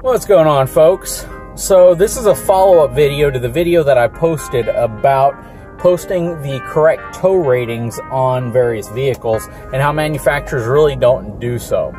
What's going on, folks? So this is a follow-up video to the video that I posted about posting the correct tow ratings on various vehicles and how manufacturers really don't do so.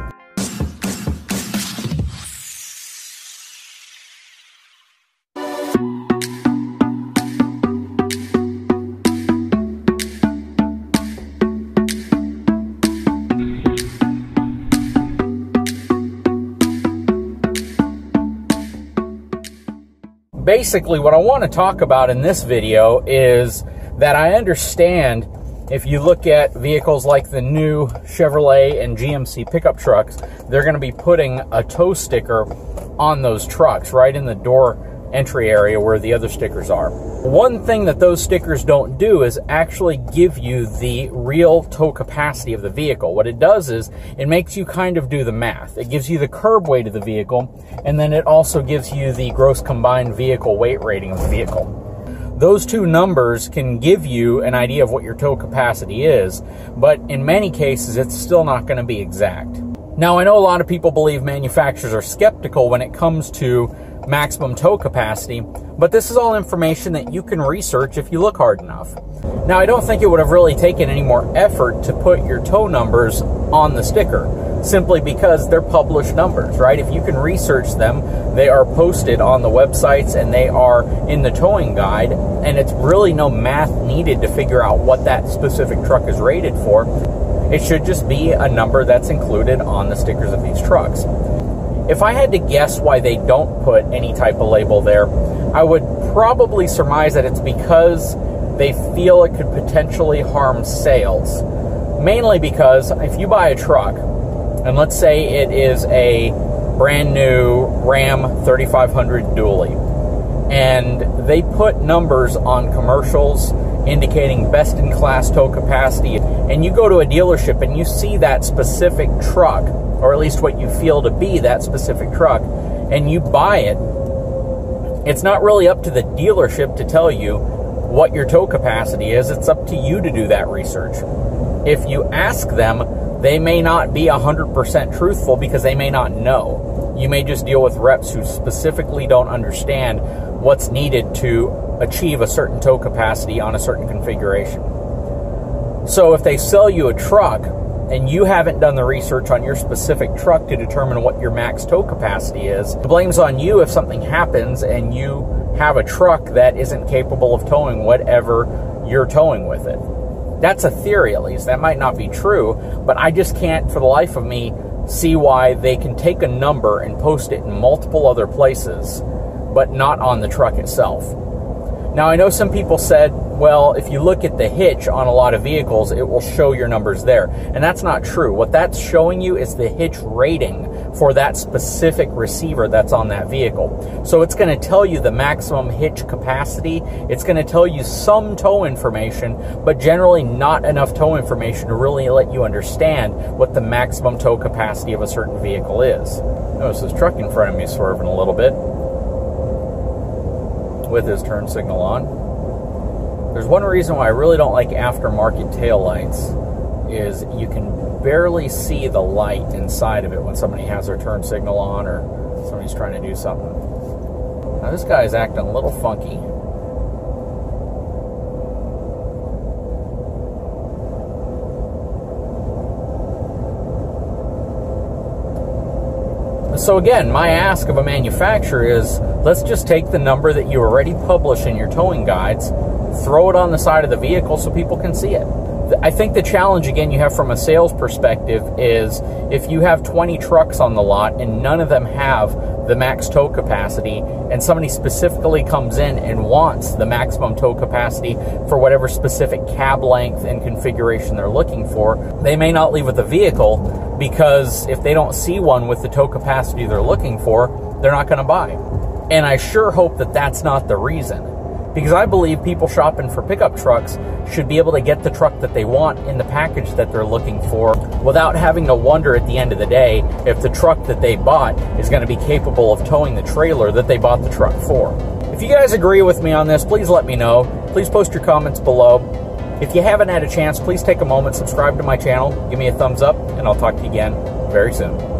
Basically, what I want to talk about in this video is that I understand if you look at vehicles like the new Chevrolet and GMC pickup trucks, they're going to be putting a tow sticker on those trucks right in the door entry area where the other stickers are. One thing that those stickers don't do is actually give you the real tow capacity of the vehicle. What it does is it makes you kind of do the math. It gives you the curb weight of the vehicle, and then it also gives you the gross combined vehicle weight rating of the vehicle. Those two numbers can give you an idea of what your tow capacity is, but in many cases it's still not going to be exact. Now, I know a lot of people believe manufacturers are skeptical when it comes to maximum tow capacity, but this is all information that you can research if you look hard enough. Now, I don't think it would have really taken any more effort to put your tow numbers on the sticker, simply because they're published numbers, right? If you can research them, they are posted on the websites and they are in the towing guide, and it's really no math needed to figure out what that specific truck is rated for. It should just be a number that's included on the stickers of these trucks. If I had to guess why they don't put any type of label there, I would probably surmise that it's because they feel it could potentially harm sales. Mainly because if you buy a truck, and let's say it is a brand new Ram 3500 dually, and they put numbers on commercials indicating best-in-class tow capacity, and you go to a dealership and you see that specific truck, or at least what you feel to be that specific truck, and you buy it, it's not really up to the dealership to tell you what your tow capacity is. It's up to you to do that research. If you ask them, they may not be 100% truthful because they may not know. You may just deal with reps who specifically don't understand what's needed to achieve a certain tow capacity on a certain configuration. So if they sell you a truck and you haven't done the research on your specific truck to determine what your max tow capacity is, the blame's on you if something happens and you have a truck that isn't capable of towing whatever you're towing with it. That's a theory, at least. That might not be true, but I just can't for the life of me see why they can take a number and post it in multiple other places, but not on the truck itself. Now, I know some people said, well, if you look at the hitch on a lot of vehicles, it will show your numbers there. And that's not true. What that's showing you is the hitch rating for that specific receiver that's on that vehicle. So it's going to tell you the maximum hitch capacity. It's going to tell you some tow information, but generally not enough tow information to really let you understand what the maximum tow capacity of a certain vehicle is. Notice this truck in front of me swerving a little bit with his turn signal on. There's one reason why I really don't like aftermarket taillights is you can barely see the light inside of it when somebody has their turn signal on or somebody's trying to do something. Now this guy is acting a little funky. So again, my ask of a manufacturer is, let's just take the number that you already publish in your towing guides, throw it on the side of the vehicle so people can see it. I think the challenge, again, you have from a sales perspective is if you have 20 trucks on the lot and none of them have the max tow capacity, and somebody specifically comes in and wants the maximum tow capacity for whatever specific cab length and configuration they're looking for, they may not leave with the vehicle because if they don't see one with the tow capacity they're looking for, they're not going to buy. And I sure hope that that's not the reason, because I believe people shopping for pickup trucks should be able to get the truck that they want in the package that they're looking for without having to wonder at the end of the day if the truck that they bought is going to be capable of towing the trailer that they bought the truck for. If you guys agree with me on this, please let me know. Please post your comments below. If you haven't had a chance, please take a moment, subscribe to my channel, give me a thumbs up, and I'll talk to you again very soon.